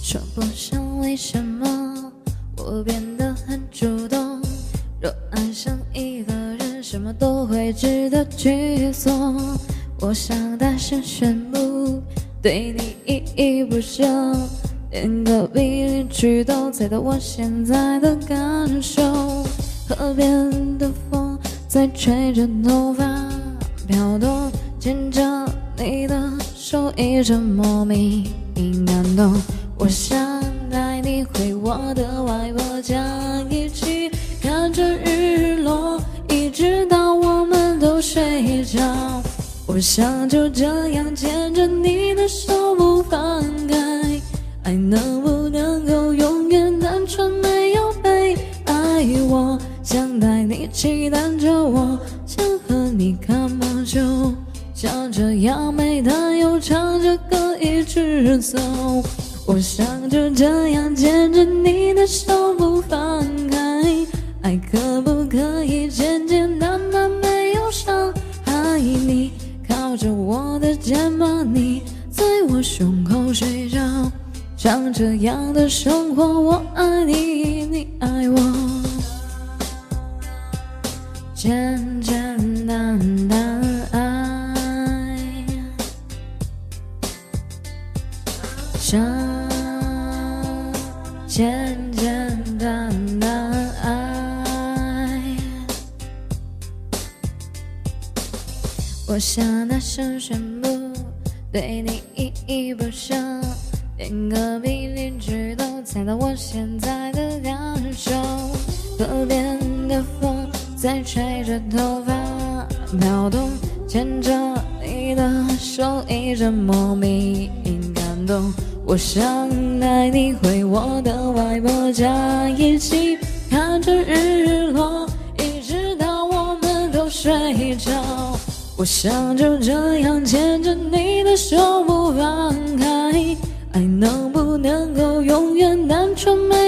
说不上为什么我变得很主动，若爱上一个人，什么都会值得去做。我想大声宣布，对你依依不舍，连隔壁邻居都猜到我现在的感受。河边的风在吹着头发飘动，牵着你的手，一阵莫名感动。我想带你回我的外婆家，一起看着日落，一直到我们都睡着。我想就这样牵着你的手不放开，爱能不能够永远单纯没有被爱？我想带你骑单车，我想和你看毛球，像这样美但又唱着歌一直走。我想就这样牵着你的手不放开，爱可不可以简简单单没有伤害？你靠着我的肩膀，你在我胸口睡着，像这样的生活，我爱你，你爱我，简简单单爱，像简简单单爱。我想大声宣布，对你依依不舍，连隔壁邻居都猜到我现在的感受。河边的风在吹着头发飘动，牵着你的手，一阵莫名感动。我想带你回我的外婆家，一起看着日落，一直到我们都睡着。我想就这样牵着你的手不放开，爱能不能够永远单纯美